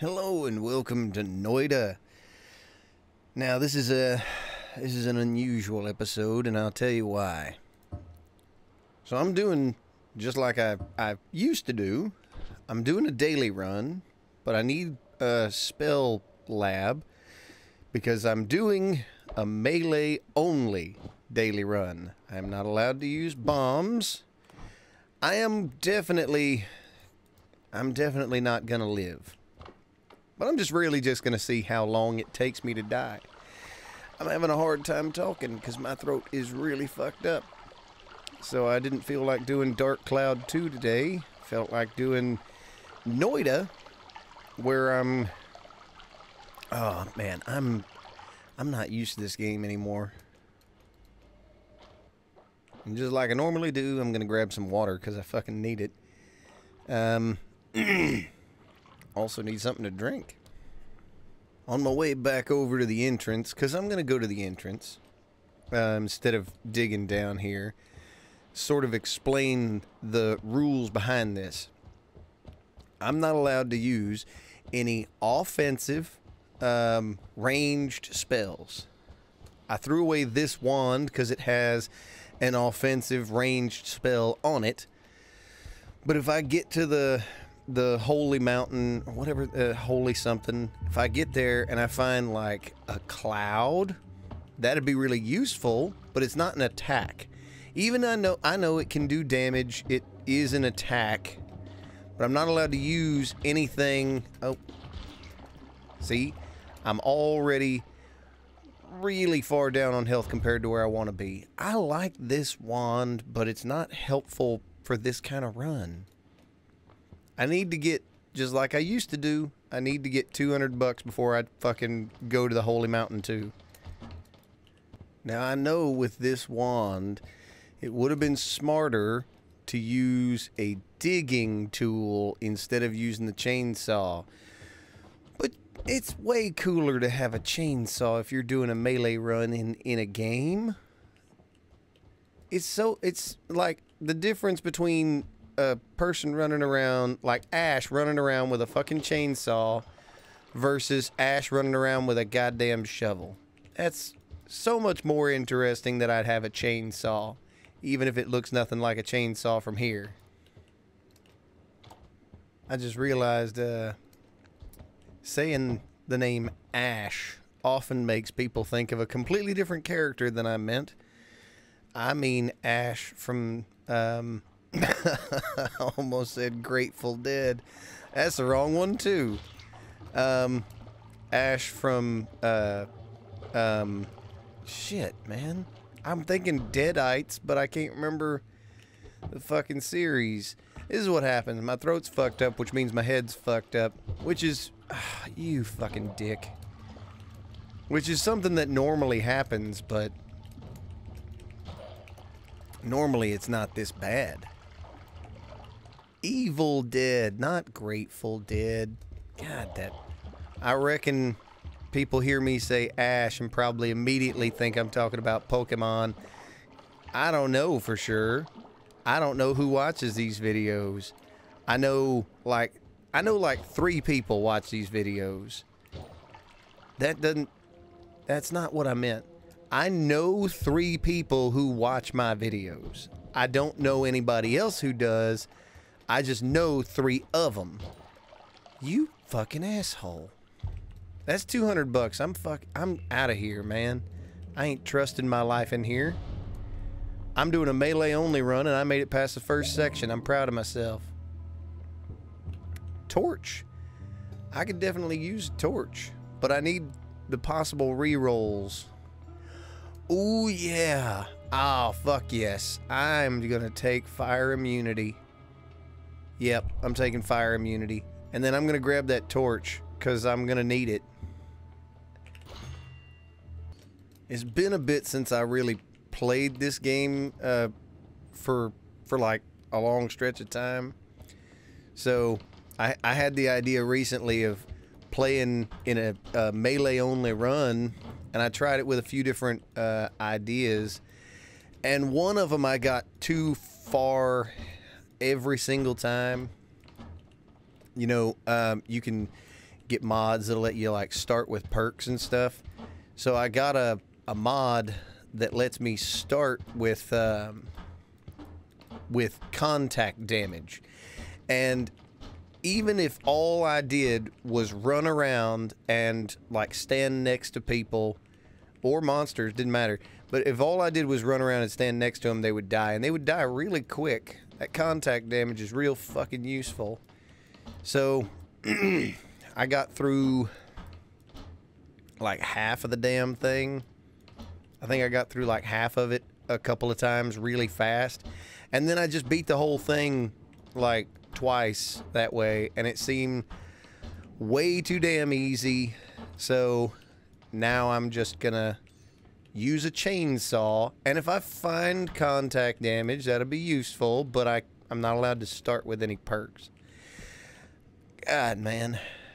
Hello and welcome to Noita. Now this is an unusual episode, and I'll tell you why. So I'm doing just like I used to do. I'm doing a daily run, but I need a spell lab because I'm doing a melee only daily run. I am not allowed to use bombs. I'm definitely not gonna live. But I'm just really just going to see how long it takes me to die. I'm having a hard time talking because my throat is really fucked up. So I didn't feel like doing Dark Cloud 2 today. Felt like doing Noita, where oh man, I'm not used to this game anymore. And just like I normally do, I'm going to grab some water because I fucking need it. Also need something to drink. On my way back over to the entrance, because I'm going to go to the entrance, instead of digging down here, sort of explain the rules behind this. I'm not allowed to use any offensive, ranged spells. I threw away this wand because it has an offensive ranged spell on it. But if I get to the holy mountain or whatever, holy something, if I get there and I find like a cloud, that'd be really useful, but it's not an attack. Even I know it can do damage, it is an attack, but I'm not allowed to use anything. Oh, see, I'm already really far down on health compared to where I want to be. I like this wand, but it's not helpful for this kind of run. I need to get, just like I used to do, I need to get 200 bucks before I fucking go to the Holy Mountain too. Now I know with this wand, it would have been smarter to use a digging tool instead of using the chainsaw. But it's way cooler to have a chainsaw if you're doing a melee run in a game. It's like the difference between a person running around like Ash running around with a fucking chainsaw versus Ash running around with a goddamn shovel. That's so much more interesting that I'd have a chainsaw, even if it looks nothing like a chainsaw from here. I just realized saying the name Ash often makes people think of a completely different character than I meant. I mean Ash from I almost said Grateful Dead. That's the wrong one too. Ash from shit, man. I'm thinking Deadites, but I can't remember the fucking series. This is what happens. My throat's fucked up, which means my head's fucked up, which is you fucking dick. Which is something that normally happens, but normally it's not this bad. Evil Dead, not Grateful Dead. God, that... I reckon people hear me say Ash and probably immediately think I'm talking about Pokemon. I don't know for sure. I don't know who watches these videos. I know like 3 people watch these videos. That's not what I meant. I know 3 people who watch my videos. I don't know anybody else who does. I just know 3 of them. You fucking asshole. That's 200 bucks. I'm out of here, man. I ain't trusting my life in here. I'm doing a melee only run and I made it past the first section. I'm proud of myself. Torch. I could definitely use a torch, but I need the possible re-rolls. Ooh, yeah. Oh, fuck yes. I'm gonna take fire immunity. Yep, I'm taking fire immunity. And then I'm gonna grab that torch, because I'm gonna need it. It's been a bit since I really played this game for like a long stretch of time. So I had the idea recently of playing in a melee only run, and I tried it with a few different ideas, and one of them I got too far every single time. You know, you can get mods that'll let you like start with perks and stuff. So I got a mod that lets me start with contact damage. And even if all I did was run around and like stand next to people or monsters, didn't matter. But if all I did was run around and stand next to them, they would die, and they would die really quick. That contact damage is real fucking useful. So I got through like half of the damn thing. I think I got through like half of it a couple of times really fast. And then I just beat the whole thing like twice that way, and it seemed way too damn easy. So now I'm just gonna use a chainsaw, and if I find contact damage, that'll be useful, but I'm not allowed to start with any perks. God, man.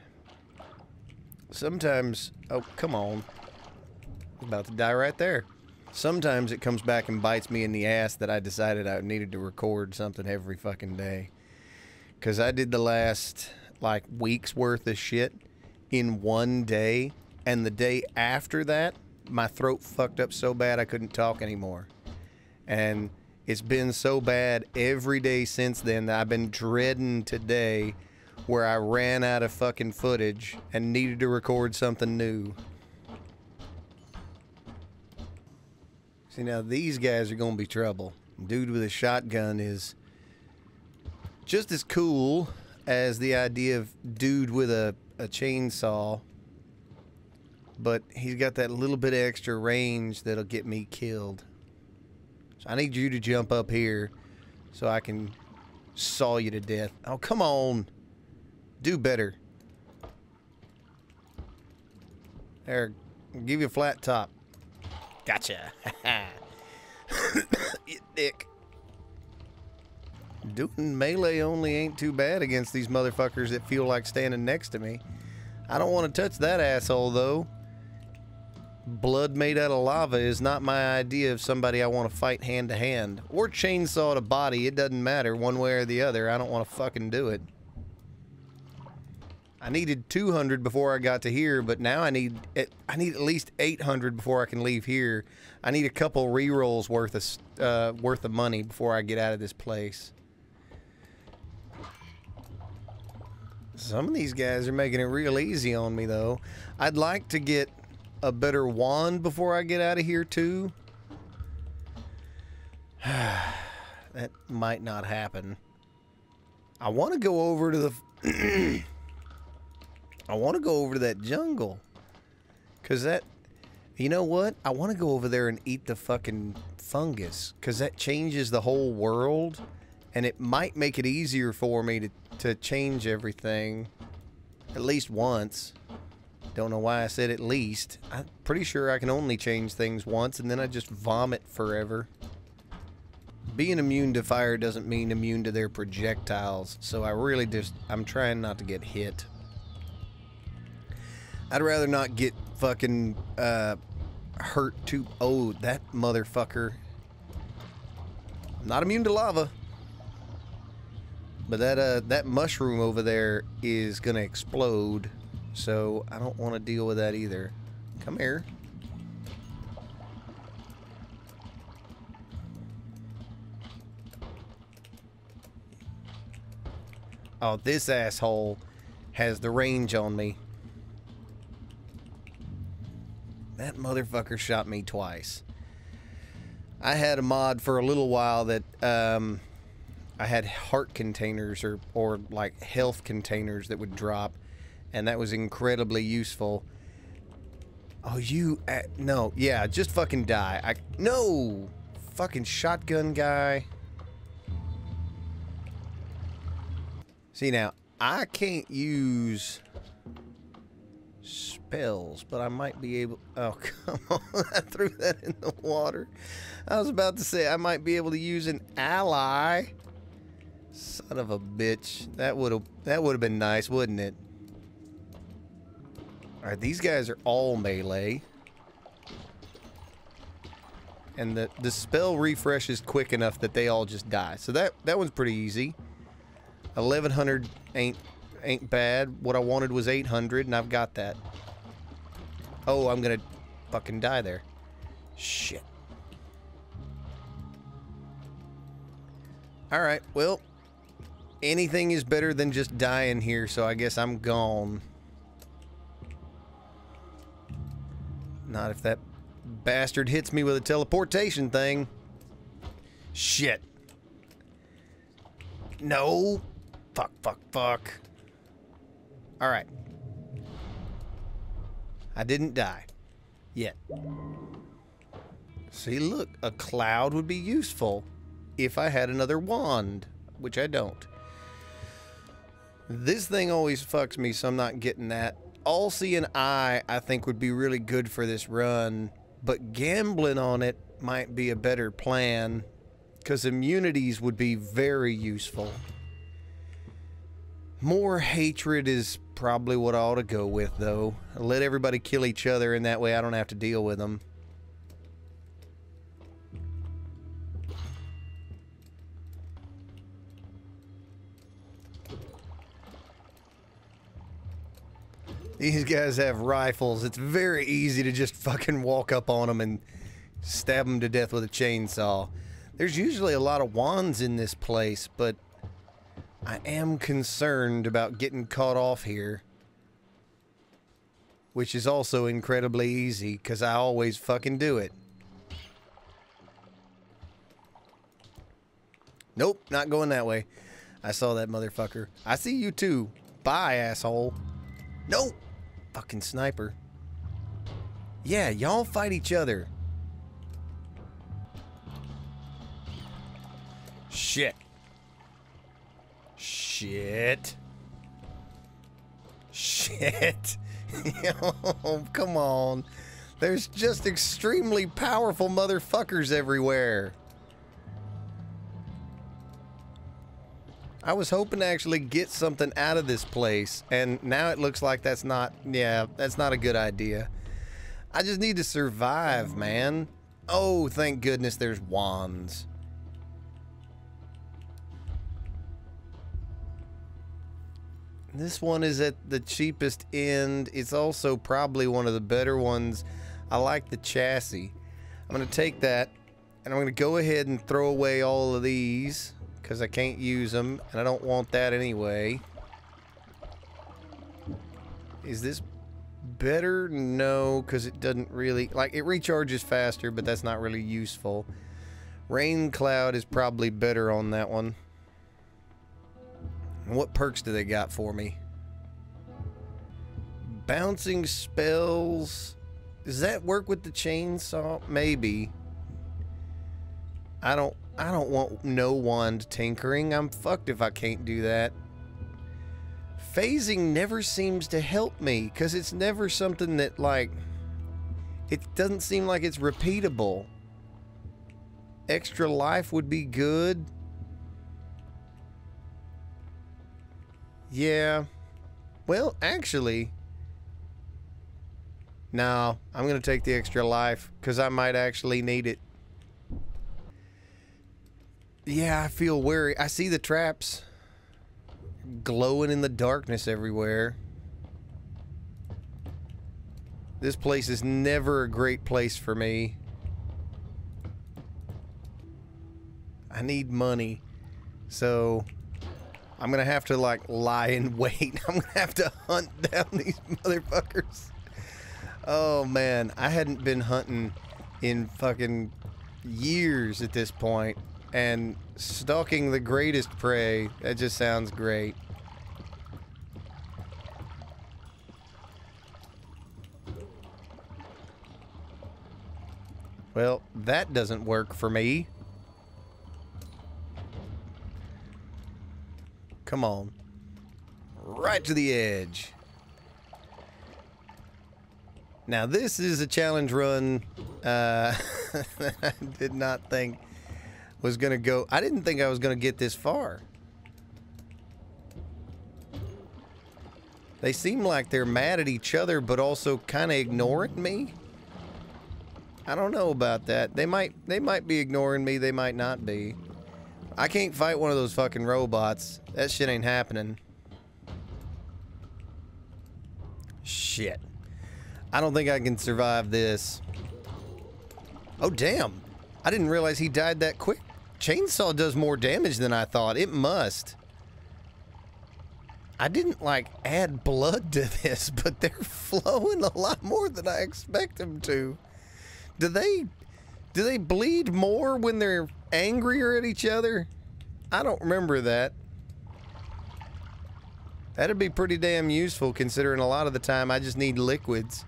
Sometimes, oh, come on. I'm about to die right there. Sometimes it comes back and bites me in the ass that I decided I needed to record something every fucking day. Because I did the last, like, week's worth of shit in one day, and the day after that, my throat fucked up so bad I couldn't talk anymore. And it's been so bad every day since then that I've been dreading today where I ran out of fucking footage and needed to record something new. See, now these guys are gonna be trouble. Dude with a shotgun is just as cool as the idea of dude with a chainsaw, but he's got that little bit of extra range that'll get me killed. So I need you to jump up here so I can saw you to death. Oh, come on. Do better. There, I'll give you a flat top. Gotcha. You dick. Doing melee only ain't too bad against these motherfuckers that feel like standing next to me. I don't want to touch that asshole, though. Blood made out of lava is not my idea of somebody I want to fight hand to hand. Or chainsaw to body. It doesn't matter one way or the other. I don't want to fucking do it. I needed 200 before I got to here, but now I need at least 800 before I can leave here. I need a couple re-rolls worth of money before I get out of this place. Some of these guys are making it real easy on me, though. I'd like to get a better wand before I get out of here, too. That might not happen. I want to go over to the... I want to go over to that jungle. Because that... You know what? I want to go over there and eat the fucking fungus. Because that changes the whole world. And it might make it easier for me to change everything. At least once. Don't know why I said at least. I'm pretty sure I can only change things once. And then I just vomit forever. Being immune to fire doesn't mean immune to their projectiles. So I really just... I'm trying not to get hit. I'd rather not get fucking hurt too. Oh, that motherfucker. I'm not immune to lava. But that mushroom over there is gonna explode. So I don't want to deal with that either. Come here. Oh, this asshole has the range on me. That motherfucker shot me twice. I had a mod for a little while that I had heart containers or like health containers that would drop, and that was incredibly useful. Oh, you... no, yeah, just fucking die. No! Fucking shotgun guy. See, now, I can't use spells, but I might be able... Oh, come on. I threw that in the water. I was about to say I might be able to use an ally. Son of a bitch. That would have been nice, wouldn't it? Alright, these guys are all melee. And the spell refreshes quick enough that they all just die. So that one's pretty easy. 1100 ain't... ain't bad. What I wanted was 800, and I've got that. Oh, I'm gonna fucking die there. Shit. Alright, well, anything is better than just dying here, so I guess I'm gone. Not if that bastard hits me with a teleportation thing. Shit. No. Fuck, fuck, fuck. Alright. I didn't die. Yet. See, look. A cloud would be useful if I had another wand, which I don't. This thing always fucks me, so I'm not getting that. All-Seeing Eye, I think, would be really good for this run, but gambling on it might be a better plan, because immunities would be very useful. More hatred is probably what I ought to go with, though. Let everybody kill each other, and that way I don't have to deal with them. These guys have rifles. It's very easy to just fucking walk up on them and stab them to death with a chainsaw. There's usually a lot of wands in this place, but I am concerned about getting caught off here. Which is also incredibly easy, because I always fucking do it. Nope, not going that way. I saw that motherfucker. I see you too. Bye, asshole. Nope. Fucking sniper. Yeah, y'all fight each other. Shit. Shit. Shit. Oh, come on. There's just extremely powerful motherfuckers everywhere. I was hoping to actually get something out of this place, and now it looks like that's not, that's not a good idea. I just need to survive, man. Oh, thank goodness there's wands. This one is at the cheapest end. It's also probably one of the better ones. I like the chassis. I'm going to take that, and I'm going to go ahead and throw away all of these, because I can't use them, and I don't want that anyway. Is this better? No, because it doesn't really... Like, it recharges faster, but that's not really useful. Rain Cloud is probably better on that one. What perks do they got for me? Bouncing spells. Does that work with the chainsaw? Maybe. I don't want no wand tinkering. I'm fucked if I can't do that. Phasing never seems to help me, because it's never something that, like, it doesn't seem like it's repeatable. Extra life would be good. Yeah. Well, actually, no, I'm going to take the extra life, because I might actually need it. Yeah, I feel wary. I see the traps glowing in the darkness everywhere. This place is never a great place for me. I need money. So I'm going to have to, like, lie in wait. I'm going to have to hunt down these motherfuckers. Oh, man. I hadn't been hunting in fucking years at this point. And stalking the greatest prey, that just sounds great. Well, that doesn't work for me. Come on. Right to the edge. Now, this is a challenge run I did not think was going to go. I didn't think I was going to get this far. They seem like they're mad at each other, but also kind of ignoring me. I don't know about that. They might be ignoring me. They might not be. I can't fight one of those fucking robots. That shit ain't happening. Shit. I don't think I can survive this. Oh, damn. I didn't realize he died that quick. Chainsaw does more damage than I thought. It must. I didn't, like, add blood to this, but they're flowing a lot more than I expect them to. Do they bleed more when they're angrier at each other? I don't remember that. That'd be pretty damn useful, considering a lot of the time I just need liquids.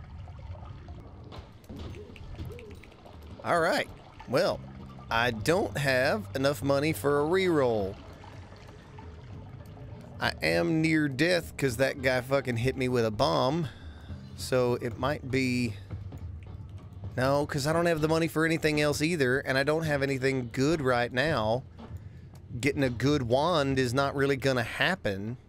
Alright. Well, I don't have enough money for a reroll. I am near death because that guy fucking hit me with a bomb. So it might be... No, because I don't have the money for anything else either, and I don't have anything good right now. Getting a good wand is not really gonna happen.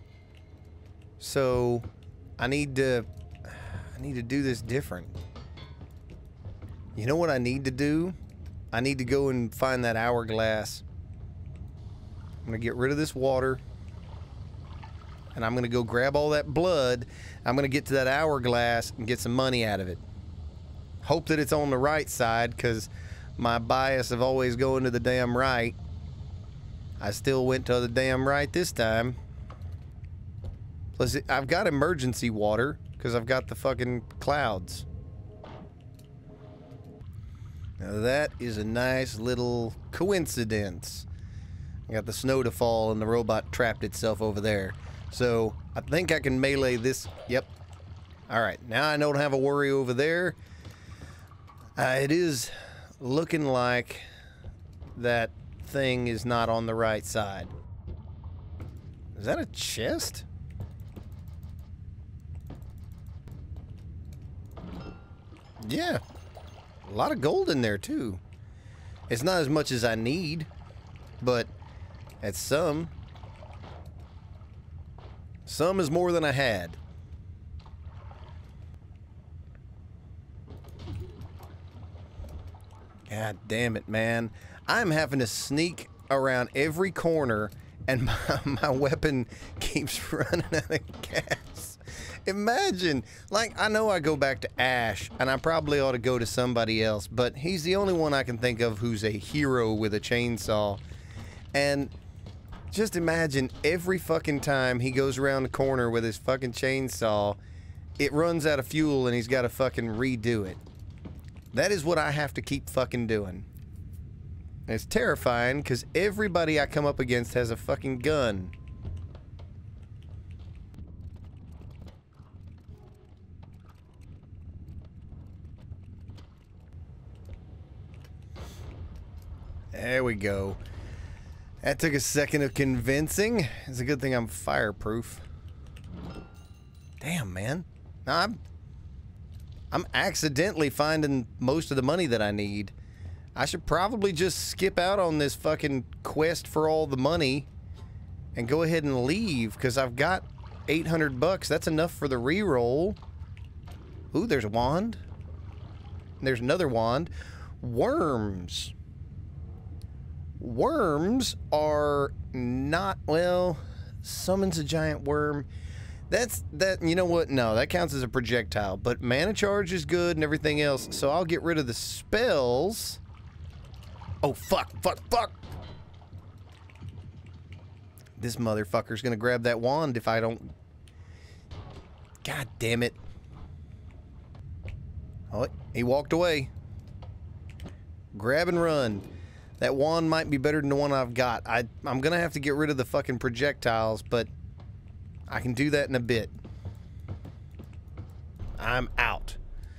So I need to do this different. You know what I need to do? I need to go and find that hourglass. I'm gonna get rid of this water. And I'm gonna go grab all that blood. I'm gonna get to that hourglass and get some money out of it. Hope that it's on the right side, because my bias of always going to the damn right. I still went to the damn right this time. Plus, I've got emergency water, because I've got the fucking clouds. Now that is a nice little coincidence. I got the snow to fall and the robot trapped itself over there. So, I think I can melee this. Yep. Alright, now I don't have a worry over there. It is looking like that thing is not on the right side. Is that a chest? Yeah. A lot of gold in there, too. It's not as much as I need, but it's some. Some is more than I had. God damn it, man. I'm having to sneak around every corner, and my weapon keeps running out of gas. Imagine, like, I know I go back to Ash, and I probably ought to go to somebody else, but he's the only one I can think of who's a hero with a chainsaw. And just imagine every fucking time he goes around the corner with his fucking chainsaw, it runs out of fuel and he's got to fucking redo it. That is what I have to keep fucking doing. And it's terrifying because everybody I come up against has a fucking gun. There we go. That took a second of convincing. It's a good thing I'm fireproof. Damn, man. Now I'm accidentally finding most of the money that I need. I should probably just skip out on this fucking quest for all the money and go ahead and leave, because I've got 800 bucks. That's enough for the reroll. Ooh, there's a wand. There's another wand. Worms. Worms are not, well, summons a giant worm. You know what? No, that counts as a projectile. But mana charge is good and everything else, so I'll get rid of the spells. Oh, fuck. This motherfucker's gonna grab that wand if I don't... God damn it. Oh, he walked away. Grab and run. That wand might be better than the one I've got. I'm gonna have to get rid of the fucking projectiles, but I can do that in a bit. I'm out.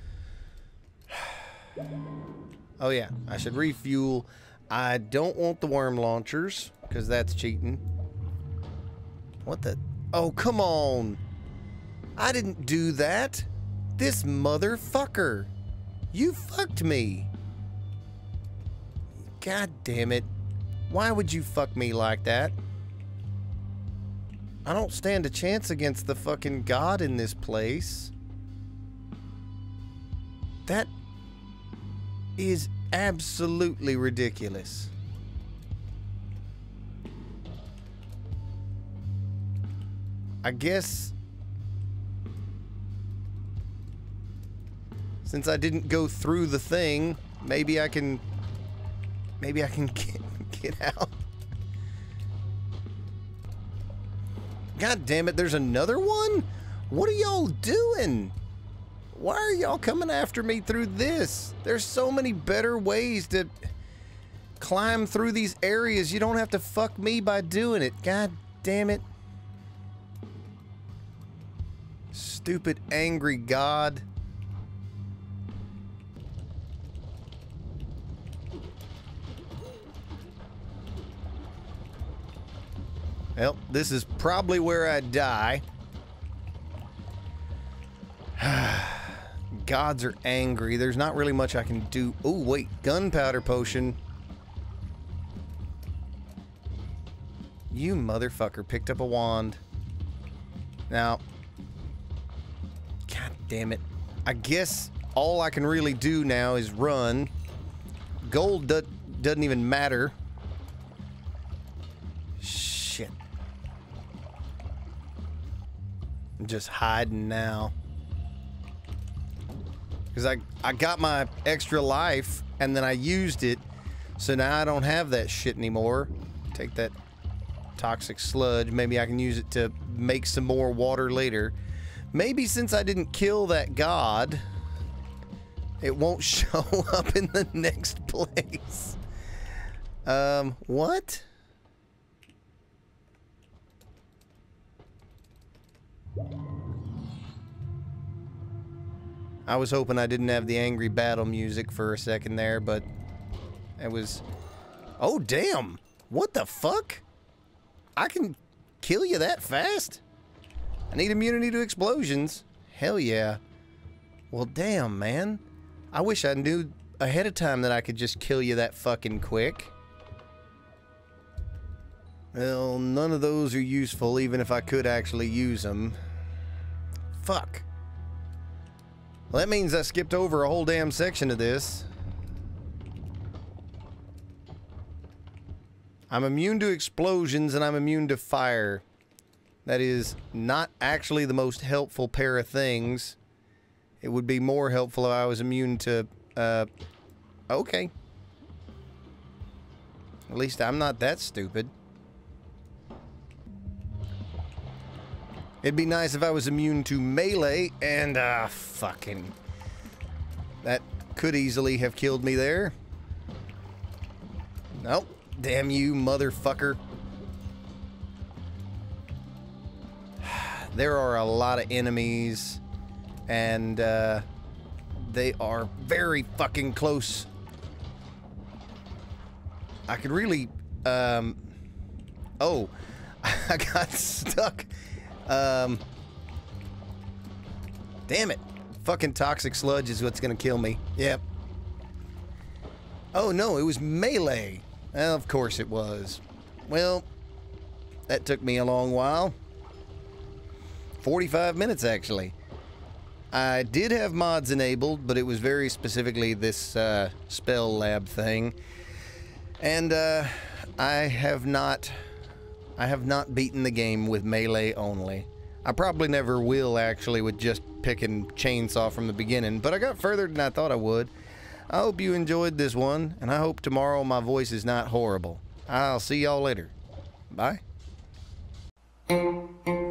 Oh yeah, I should refuel. I don't want the worm launchers, because that's cheating. What the... Oh, come on. I didn't do that. This motherfucker. You fucked me. God damn it. Why would you fuck me like that? I don't stand a chance against the fucking god in this place. That is absolutely ridiculous. I guess Since I didn't go through the thing, maybe I can get out. God damn it, there's another one? What are y'all doing? Why are y'all coming after me through this? There's so many better ways to climb through these areas. You don't have to fuck me by doing it. God damn it. Stupid angry god. Well, this is probably where I die. Gods are angry. There's not really much I can do. Oh, wait. Gunpowder potion. You motherfucker picked up a wand. Now, god damn it. I guess all I can really do now is run. Gold doesn't even matter. Shit. I'm just hiding now. Because I got my extra life, and then I used it, so now I don't have that shit anymore. Take that toxic sludge. Maybe I can use it to make some more water later. Maybe since I didn't kill that god, it won't show up in the next place. What? I was hoping I didn't have the angry battle music for a second there, but it was... Oh, damn! What the fuck? I can kill you that fast? I need immunity to explosions. Hell yeah. Well, damn, man. I wish I knew ahead of time that I could just kill you that fucking quick. Well, none of those are useful, even if I could actually use them. Fuck. Well, that means I skipped over a whole damn section of this. I'm immune to explosions and I'm immune to fire. That is not actually the most helpful pair of things. It would be more helpful if I was immune to, okay. At least I'm not that stupid. It'd be nice if I was immune to melee, and, fucking... That could easily have killed me there. Nope. Damn you, motherfucker. There are a lot of enemies, and, they are very fucking close. I could really, oh, I got stuck. Damn it. Fucking toxic sludge is what's gonna kill me. Yep. Oh no, it was melee. Well, of course it was. Well, that took me a long while. 45 minutes, actually. I did have mods enabled, but it was very specifically this, spell lab thing. And, I have not beaten the game with melee only. I probably never will, actually, with just picking chainsaw from the beginning, but I got further than I thought I would. I hope you enjoyed this one, and I hope tomorrow my voice is not horrible. I'll see y'all later. Bye.